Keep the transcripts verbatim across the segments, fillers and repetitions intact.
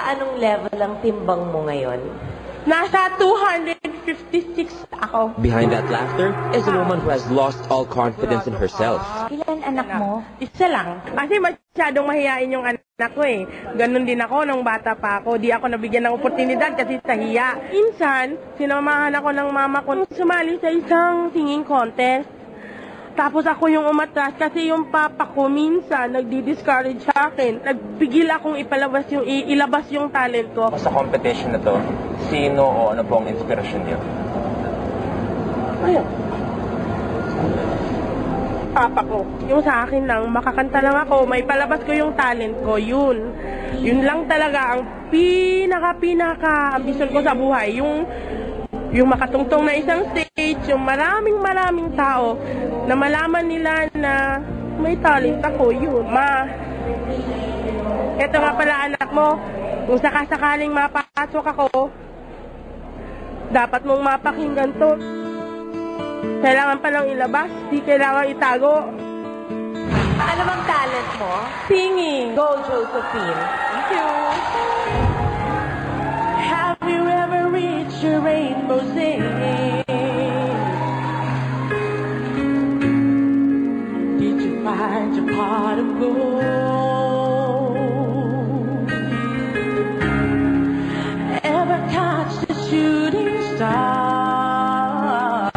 anong level ang timbang mo ngayon? Nasa two hundred fifty-six ako. Behind that laughter is a woman who has lost all confidence in herself. Ilan anak mo? Isa lang. Kasi masyadong mahihain yung anak ko eh. Ganon din ako nung bata pa ako. Di ako nabigyan ng oportunidad kasi sa hiya. Minsan, sinamahan ako ng mama ko sumali sa isang singing contest. Tapos ako yung umatras kasi yung papa ko minsan nagdi-discourage sa akin. Nagpigil akong ipalabas yung, ilabas yung talent ko. Sa competition na to, sino o ano pong inspirasyon niyo? Ayun. Papa ko. Yung sa akin lang, makakanta lang ako, may palabas ko yung talent ko, yun. Yun lang talaga ang pinaka-pinaka-ambisyon ko sa buhay. Yung yung makatungtong na isang stage, yung maraming maraming tao na malaman nila na may talent ako, yun. Ma, eto nga pala anak mo, kung sakasakaling mapasok ako, dapat mong mapakinggan to. Kailangan palang ilabas, di kailangan itago. Ano bang talent mo? Singing. Go, Josephine. Thank you. Have you ever reached your rainbow singing? Did you find your pot of gold? Ever catch the shooting star?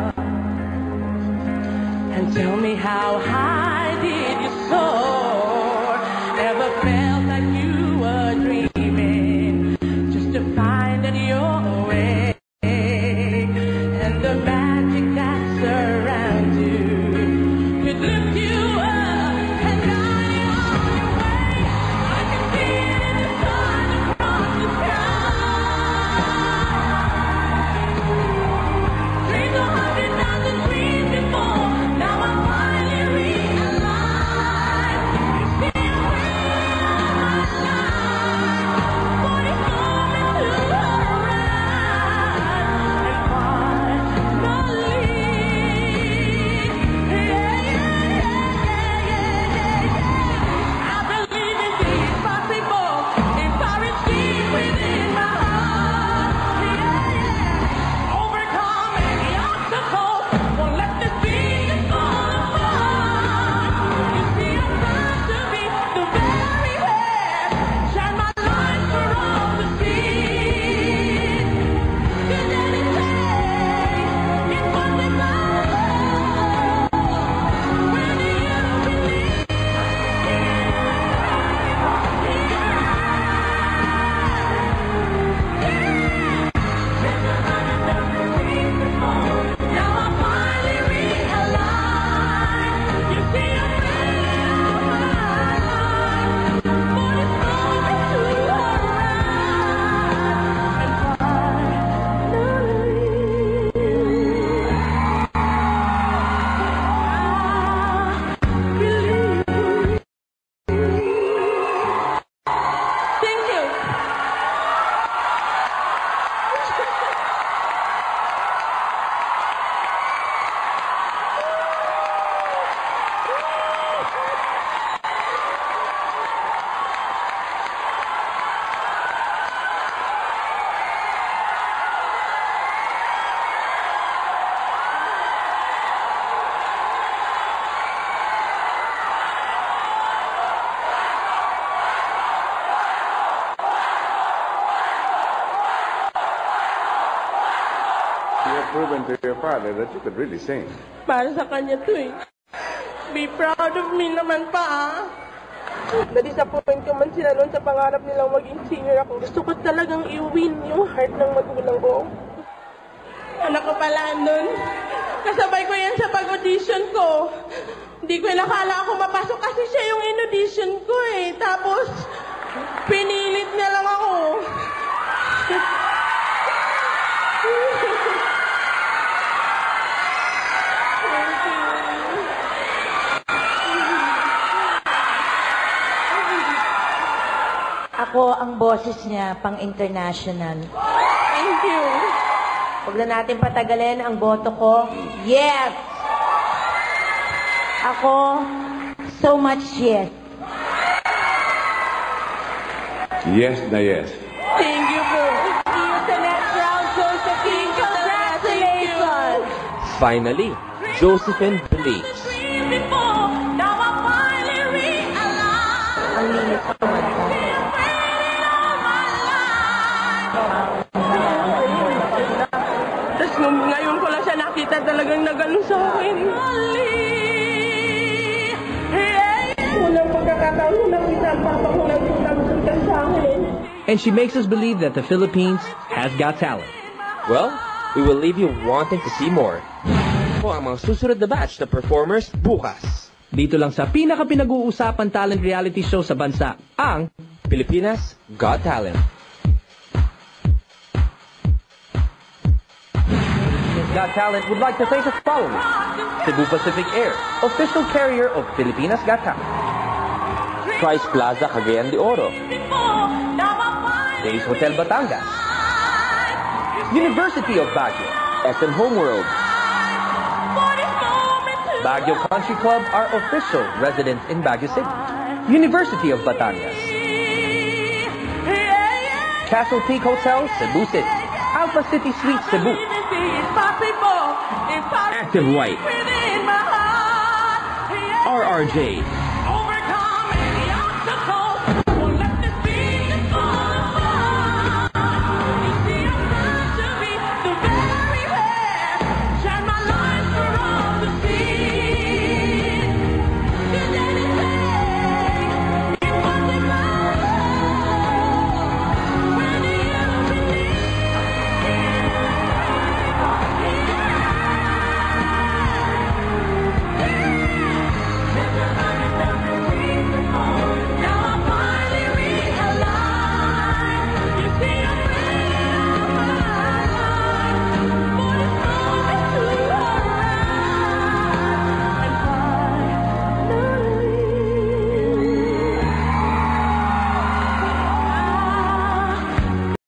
And tell me how high did you soar? Ever felt like you were dreaming just to find that you're awake? And the magic that surrounds you could lift you up and guide you on your way. I can see it in the sun across the sky. Dreams a hundred thousand dreams before. Now I'm finally realized. You see a way of my life. Body's coming to arise. And finally, yeah, yeah, yeah, yeah, yeah. I believe in the impossible. Empowering deep within my heart. Yeah, yeah. Overcome any obstacle. Won't let this dream fall apart. You see, I'm proud to be the very best. Shine my light for all to see. Good that it takes. It's possible. When you believe. Now I finally realize. You see, I'm ready of my life. Body's coming to arise. And finally, thank you. You have proven to your father that you could really sing. Para sa kanya to eh. Be proud of me naman pa ah. Na-disappoint ko man sila noon sa pangarap nilang maging singer ako. Gusto ko talagang i-win yung heart ng magulang ko. Anak ko pala nun. Kasabay ko yan sa pag-audition ko. Hindi ko nakala ako mapasok kasi siya yung in-audition ko eh. Tapos, pinilit niya lang ako. Ako ang boses niya pang international. Thank you. Huwag na natin patagalin ang boto ko. Yes! Ako, so much yes. Yes na yes. Thank you po. See you sa next round, Josephine. Congratulations! Finally, Josephine believes. Ang linis naman. Tapos nung ngayon ko lang siya nakita talagang nagano sa akin. Unang pagkakataon ko nakita ang papa ko nagsusunod sa akin. And she makes us believe that the Philippines has got talent. Well, we will leave you wanting to see more. Po ang mga susunod na batch na performers bukas. Dito lang sa pinaka-pinag-uusapan talent reality show sa bansa, ang Pilipinas Got Talent. Got Talent would like to thank the following: Cebu Pacific Air, official carrier of Pilipinas Got Talent. Price Plaza Cagayan de Oro. Days Hotel Batangas. University of Baguio. S M Homeworld. Baguio Country Club, our official residence in Baguio City. University of Batangas. Castle Peak Hotel, Cebu City. Alpha City Suite, Cebu. Active White. R R J.